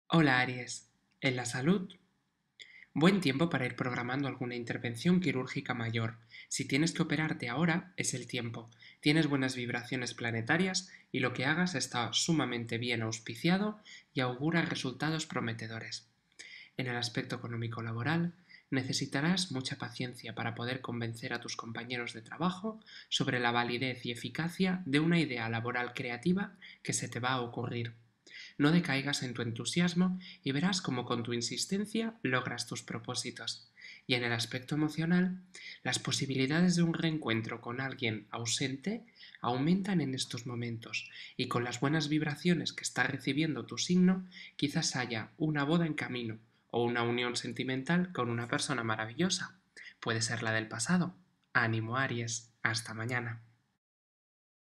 Hola Aries, en la salud, buen tiempo para ir programando alguna intervención quirúrgica mayor. Si tienes que operarte ahora, es el tiempo. Tienes buenas vibraciones planetarias y lo que hagas está sumamente bien auspiciado y augura resultados prometedores. En el aspecto económico laboral, necesitarás mucha paciencia para poder convencer a tus compañeros de trabajo sobre la validez y eficacia de una idea laboral creativa que se te va a ocurrir. No decaigas en tu entusiasmo y verás cómo con tu insistencia logras tus propósitos. Y en el aspecto emocional, las posibilidades de un reencuentro con alguien ausente aumentan en estos momentos, y con las buenas vibraciones que está recibiendo tu signo, quizás haya una boda en camino o una unión sentimental con una persona maravillosa. Puede ser la del pasado. Ánimo, Aries. Hasta mañana.